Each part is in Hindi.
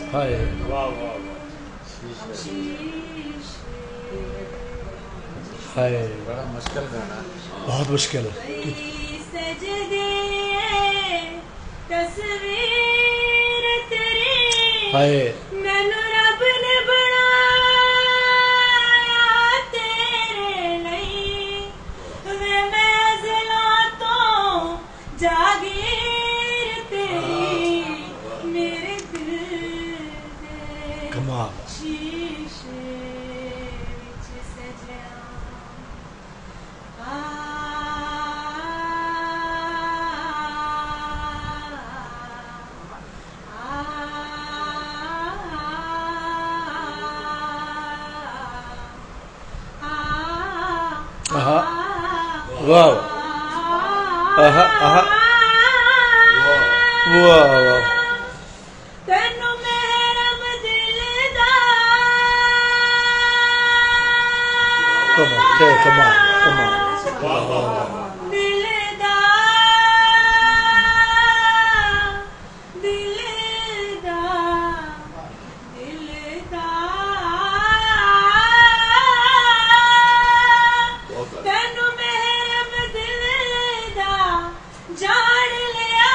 हाय वाह वाह वाह, हाय, बड़ा मुश्किल गाना। बहुत मुश्किल है। हाय मैनू रब ने बनाया तेरे लिए, वे मैं अज़लां तो जागीर तेरी, मेरे दिल दे कमाल। शीशे विच सजिया आहा, वाह, आहा आहा, वाह वाह, तेनू मेहरब दिल दा कमाल, कमाल कमाल। दिल दा दिल दा दिल दा तेनू मेहरब दिल दा जान लिया,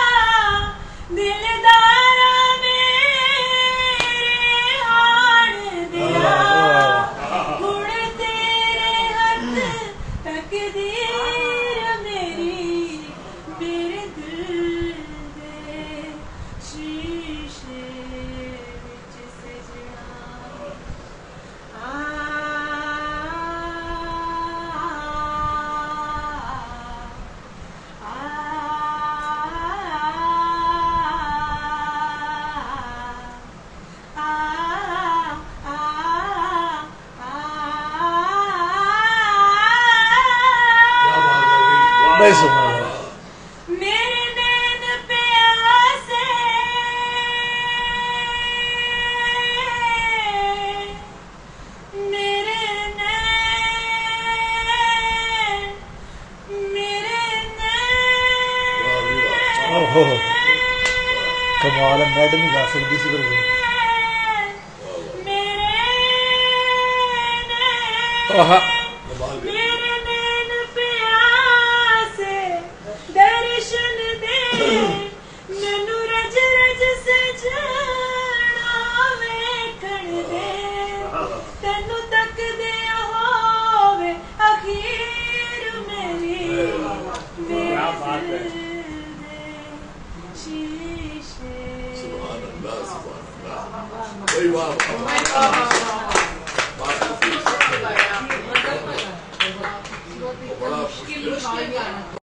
दिलदारा मेरे हाण दिया, हुण तेरे हथ तकदीर मेरी, मेरे दिल दे शीशे विच सजना नहीं सुना। मेरे नैन प्यासे, मेरे नैन, मेरे नैन, ओहो, कमाल है। मैडम ही गा सकती सी पर मेरे नैन, आहा, मेरे नैन प्यासे दर्शन दे, मैनू रज रज सजना वेखण दे, तेनू तकदे होवे अखीर मेरी, मेरे दिल दे शीशे मुश्किल